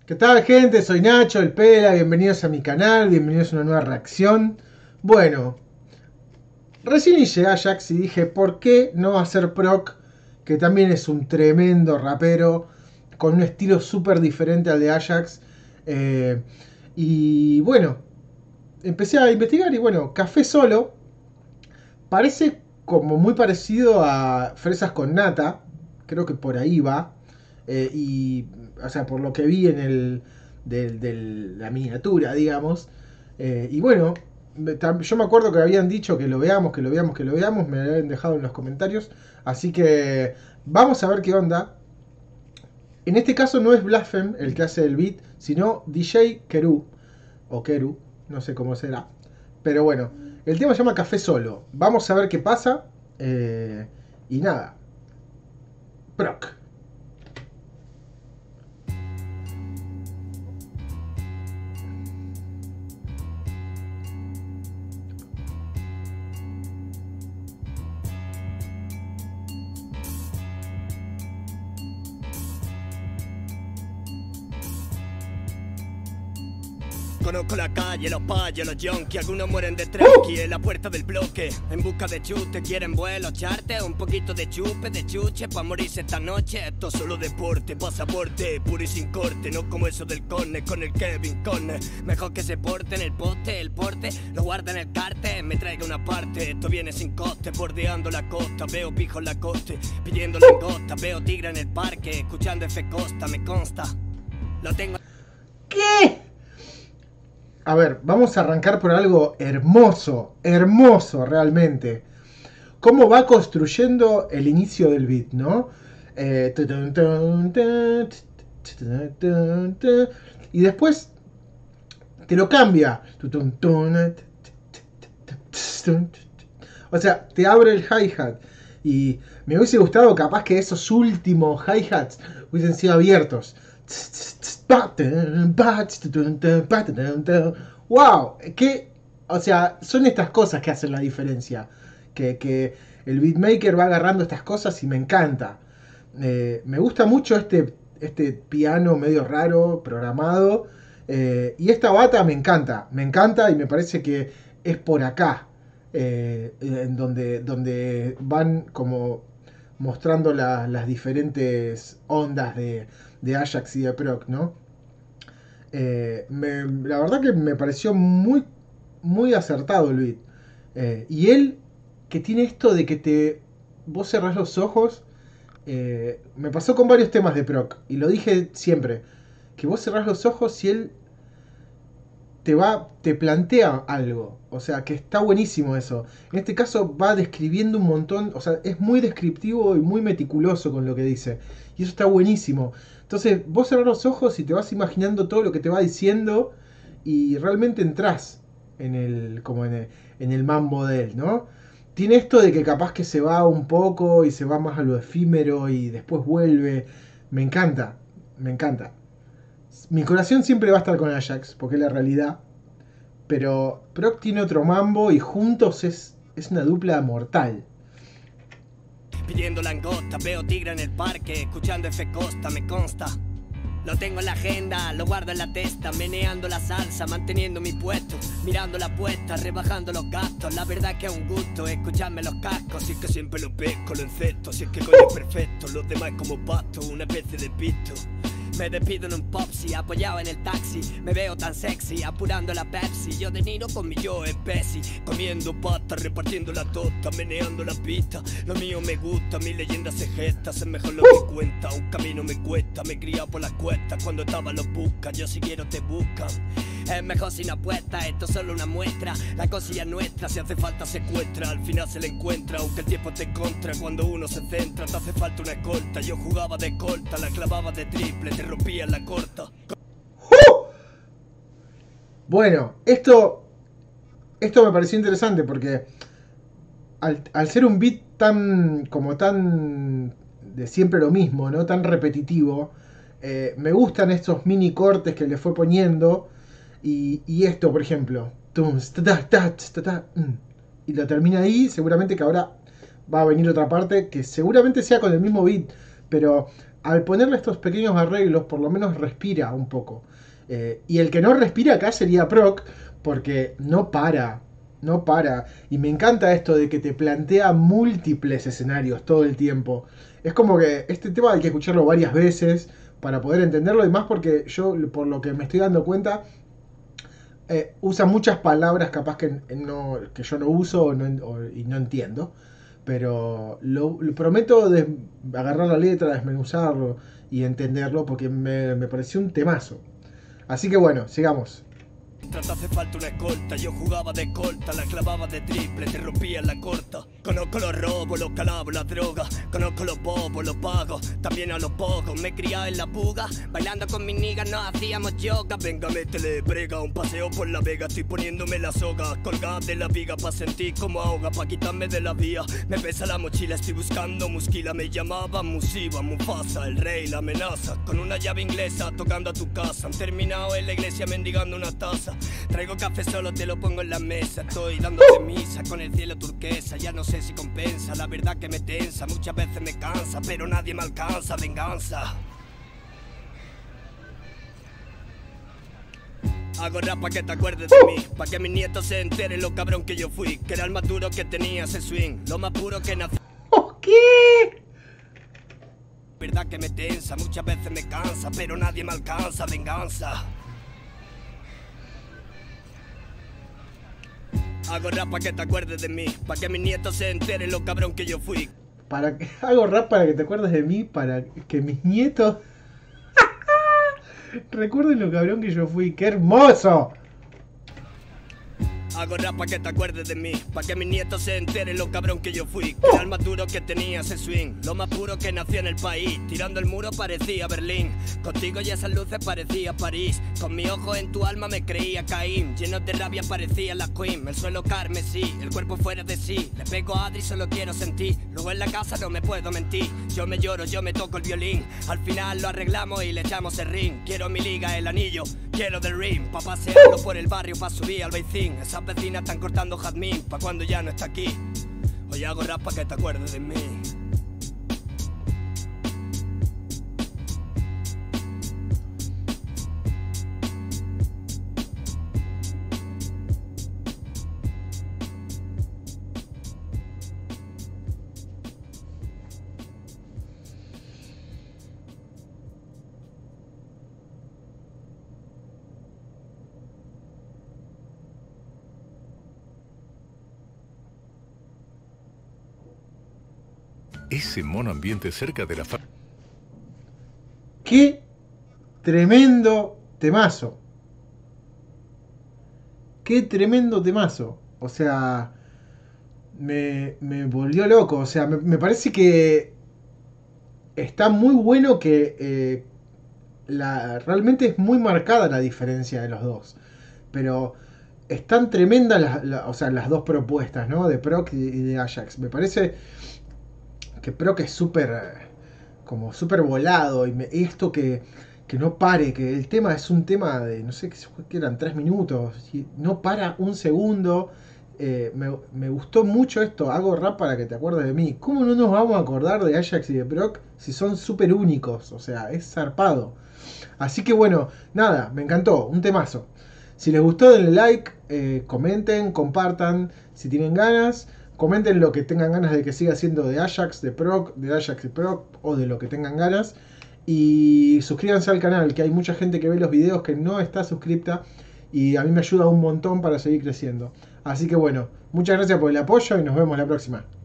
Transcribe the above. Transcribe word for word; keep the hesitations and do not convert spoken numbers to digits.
¿Qué tal, gente? Soy Nacho, el Pela, bienvenidos a mi canal, bienvenidos a una nueva reacción. Bueno, recién hice Ajax y dije, ¿por qué no hacer Proc? Que también es un tremendo rapero, con un estilo súper diferente al de Ajax. Eh, y bueno, empecé a investigar y bueno, Café Solo parece como muy parecido a Fresas con Nata, creo que por ahí va. Eh, y, o sea, por lo que vi en el de, de la miniatura, digamos. Eh, y bueno, yo me acuerdo que habían dicho que lo veamos, que lo veamos, que lo veamos. Me lo habían dejado en los comentarios. Así que vamos a ver qué onda. En este caso no es Blasphème el que hace el beat, sino D J Keru. O Keru, no sé cómo será. Pero bueno, el tema se llama Café Solo. Vamos a ver qué pasa. Eh, y nada. Proc. Conozco la calle, los payos, los yonkis. Algunos mueren de tranqui en la puerta del bloque. En busca de chute, quieren vuelo, charte. Un poquito de chupe, de chuche, pa' morirse esta noche. Esto es solo deporte, pasaporte, puro y sin corte. No como eso del Conne con el Kevin Conne. Mejor que se porte en el poste, el porte lo guarda en el carte. Me traiga una parte, esto viene sin coste. Bordeando la costa, veo pijo en la coste. Pidiendo langosta, veo tigre en el parque. Escuchando F Costa, me consta. Lo tengo. ¿Qué? A ver, vamos a arrancar por algo hermoso, hermoso realmente. Cómo va construyendo el inicio del beat, ¿no? Eh, y después te lo cambia. O sea, te abre el hi-hat. Y me hubiese gustado capaz que esos últimos hi-hats hubiesen sido abiertos. Wow, que, o sea, son estas cosas que hacen la diferencia. Que, que el beatmaker va agarrando estas cosas y me encanta. Eh, me gusta mucho este, este piano medio raro, programado. Eh, y esta bata me encanta, me encanta y me parece que es por acá. Eh, en donde, donde van como mostrando la, las diferentes ondas de, de Ajax y de Proc, ¿no? Eh, me, la verdad que me pareció muy, muy acertado el beat. Eh, y él, que tiene esto de que te vos cerrás los ojos, eh, me pasó con varios temas de Proc, y lo dije siempre, que vos cerrás los ojos y él te va, te plantea algo, o sea, que está buenísimo eso. En este caso va describiendo un montón, o sea, es muy descriptivo y muy meticuloso con lo que dice, y eso está buenísimo. Entonces, vos cerrás los ojos y te vas imaginando todo lo que te va diciendo, y realmente entrás en el, como en el, en el mambo de él, ¿no? Tiene esto de que capaz que se va un poco y se va más a lo efímero y después vuelve. Me encanta, me encanta. Mi corazón siempre va a estar con Ajax, porque es la realidad. Pero Proc tiene otro mambo y juntos es, es una dupla mortal. Pidiendo langosta, veo tigre en el parque. Escuchando F Costa, me consta. Lo tengo en la agenda, lo guardo en la testa. Meneando la salsa, manteniendo mi puesto. Mirando la puesta, rebajando los gastos. La verdad que es un gusto escucharme los cascos. Si es que siempre lo pesco, lo encesto. Si es que coño es perfecto, los demás como pasto. Una especie de pisto. Me despido en un popsi, apoyado en el taxi. Me veo tan sexy, apurando la Pepsi. Yo de Niro con mi yo en Pepsi. Comiendo pasta, repartiendo la tota, meneando la pista. Lo mío me gusta, mi leyenda se gesta. Es mejor lo que cuenta, un camino me cuesta. Me he criado por las cuestas, cuando estaba los buscas. Yo si quiero te buscan. Es mejor sin apuesta, esto es solo una muestra. La cosilla es nuestra, si hace falta se encuentra. Al final se le encuentra, aunque el tiempo te contra. Cuando uno se centra, te hace falta una escolta. Yo jugaba de corta, la clavaba de triple, te rompía en la corta. ¡Uh! Bueno, esto esto me pareció interesante porque al, al ser un beat tan como tan de siempre lo mismo, ¿no? Tan repetitivo, eh, me gustan estos mini cortes que le fue poniendo. Y, y esto, por ejemplo, y lo termina ahí. Seguramente que ahora va a venir otra parte que seguramente sea con el mismo beat, pero al ponerle estos pequeños arreglos, por lo menos respira un poco. Eh, y el que no respira acá sería Proc, porque no para, no para. Y me encanta esto de que te plantea múltiples escenarios todo el tiempo. Es como que este tema hay que escucharlo varias veces para poder entenderlo, y más porque yo, por lo que me estoy dando cuenta, eh, usa muchas palabras capaz que, no, que yo no uso o no, o, y no entiendo. Pero lo, lo prometo de agarrar la letra, desmenuzarlo y entenderlo, porque me, me pareció un temazo. Así que bueno, sigamos. Trata hace falta una escolta, yo jugaba de corta, la clavaba de triple, te rompía en la corta. Conozco los robos, los calabos, las drogas, conozco los bobos, los pagos, también a los pocos. Me he criado en la puga, bailando con mis niggas nos hacíamos yoga. Venga, métele brega, un paseo por la vega, estoy poniéndome la soga, colgada de la viga pa' sentir como ahoga, pa' quitarme de la vía. Me pesa la mochila, estoy buscando musquila, me llamaba Musiba, Mufasa, el rey, la amenaza. Con una llave inglesa, tocando a tu casa, han terminado en la iglesia mendigando una taza. Traigo café solo, te lo pongo en la mesa. Estoy dándote misa con el cielo turquesa. Ya no sé si compensa, la verdad que me tensa. Muchas veces me cansa, pero nadie me alcanza. Venganza. Hago rap pa' que te acuerdes de mí, pa' que mis nietos se enteren lo cabrón que yo fui. Que era el más duro que tenía ese swing, lo más puro que nací. ¿Qué? Verdad que me tensa, muchas veces me cansa, pero nadie me alcanza. Venganza. Hago rap pa' que te acuerdes de mí, pa' que mis nietos se enteren lo cabrón que yo fui. Para que, hago rap para que te acuerdes de mí, para que mis nietos recuerden lo cabrón que yo fui. ¡Qué hermoso! Hago rap pa' que te acuerdes de mí, pa' que mis nietos se enteren lo cabrón que yo fui. Que era el más duro que tenía ese swing, lo más puro que nació en el país. Tirando el muro parecía Berlín, contigo y esas luces parecía París. Con mi ojo en tu alma me creía Caín, lleno de rabia parecía la Queen. El suelo carmesí, el cuerpo fuera de sí. Le pego a Adri, solo quiero sentir. Luego en la casa no me puedo mentir. Yo me lloro, yo me toco el violín. Al final lo arreglamos y le echamos el ring. Quiero mi liga, el anillo, quiero del ring. Pa' pasearlo por el barrio, pa' subir al Beicín. Esas vecinas están cortando jazmín pa' cuando ya no está aquí. Hoy hago rap pa' que te acuerdes de mí. Ese mono ambiente cerca de la fa... ¡Qué tremendo temazo! ¡Qué tremendo temazo! O sea, me, me volvió loco. O sea, me, me parece que está muy bueno que eh, la, realmente es muy marcada la diferencia de los dos. Pero están tremendas las, la, o sea, las dos propuestas, ¿no? De Proc y de Ajax. Me parece que Proc es súper, como súper volado, y me, esto que, que no pare, que el tema es un tema de, no sé, que eran tres minutos, y no para un segundo. Eh, me, me gustó mucho esto, hago rap para que te acuerdes de mí. ¿Cómo no nos vamos a acordar de Ajax y de Proc si son súper únicos? O sea, es zarpado. Así que bueno, nada, me encantó, un temazo. Si les gustó, denle like, eh, comenten, compartan, si tienen ganas. Comenten lo que tengan ganas de que siga siendo de Ajax, de Proc, de Ajax y Proc, o de lo que tengan ganas. Y suscríbanse al canal, que hay mucha gente que ve los videos que no está suscripta, y a mí me ayuda un montón para seguir creciendo. Así que bueno, muchas gracias por el apoyo y nos vemos la próxima.